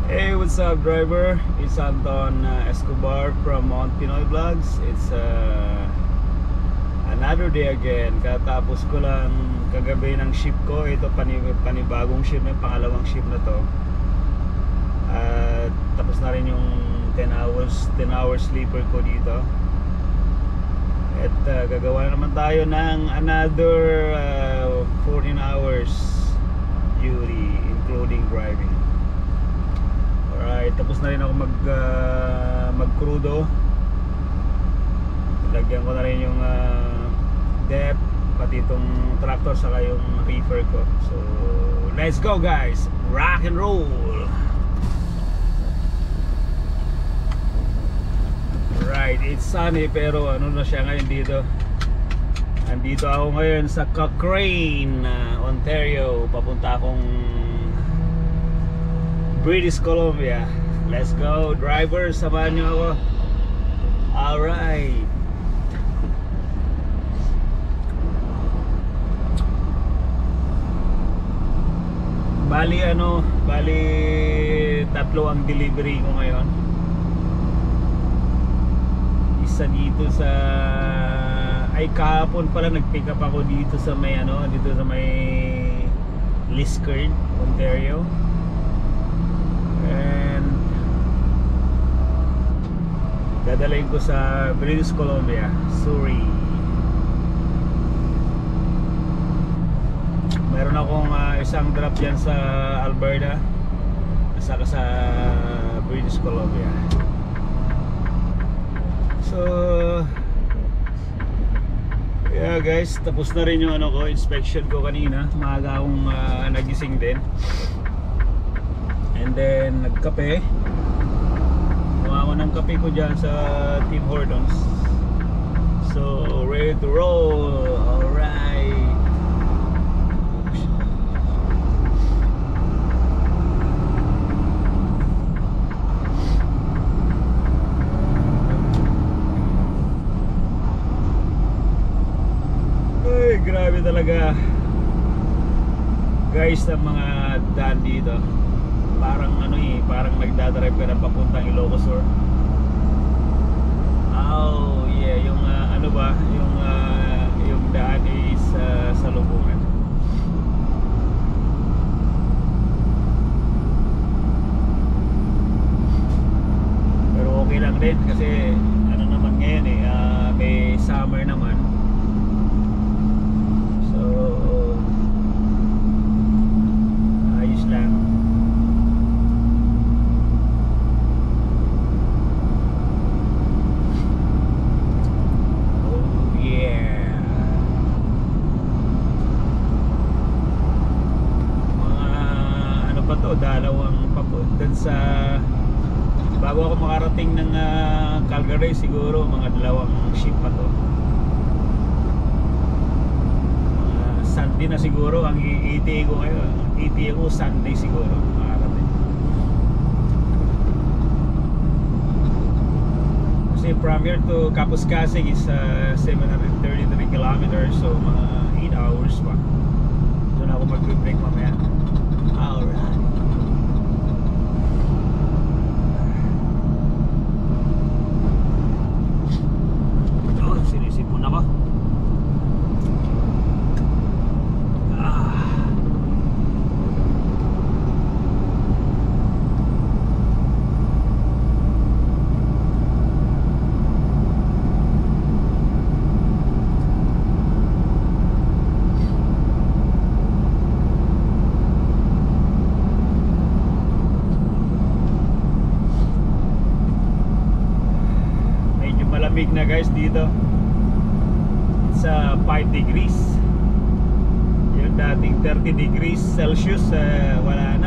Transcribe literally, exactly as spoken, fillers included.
Hey, what's up, driver? It's Anton uh, Escobar from Mount Pinoy Vlogs. It's uh, another day again. Katapos ko lang kagabi ng ship ko. Ito pani, panibagong ship, yung pangalawang ship na to. At uh, tapos na rin yung ten hours ten hours sleeper ko dito. At uh, gagawa naman tayo ng another uh, fourteen hours duty, including driving. Alright, tapos na rin ako mag uh, mag-crudo. Lagyan ko na rin yung uh, depth, pati itong tractor saka yung reefer ko. So, let's go guys! Rock and roll! Alright, it's sunny pero ano na siya ngayon dito. Andito ako ngayon sa Cochrane, uh, Ontario. Papunta akong British Columbia. Let's go, driver, samahan nyo ako. Alright. Bali ano, bali tatlo ang delivery ko ngayon. Isa dito sa ay kahapon pala nag-pick up ako dito sa may ano, dito sa may Liskeard, Ontario. And dadalhin ko sa British Columbia, Surrey. Meron akong uh, isang drop dyan sa Alberta, saka sa British Columbia. So yeah guys, tapos na rin yung ano ko, inspection ko kanina. Maaga akong uh, nagising din. And then nagkape. Kuha ako ng kape ko dyan sa Tim Hortons. So ready to roll. Alright. Ay, grabe talaga guys ang mga daan dito. Parang ano eh, parang nagdadrive ka ng papuntang Ilocos Sur. Oh yeah, yung uh, ano ba, yung uh, yung daan is uh, sa Lubungan. Pero okay lang din kasi ano naman ngayon eh, uh, may summer naman. So ayos lang. Dalawang papuntan sa bago ako makarating ng uh, Calgary, siguro mga dalawang ship pa to. Uh, Sunday na siguro ang E T A ko ngayon. E T A ko Sunday siguro makarating. Kasi from here to Kapuskasing is uh, seven hundred thirty-three kilometers, so mga eight hours pa. Doon ako mag-break mamaya. Alright. Sinisipon ako. Ah. Medyo malamig na guys dito. Sa five degrees. Yung dating thirty degrees Celsius, uh, wala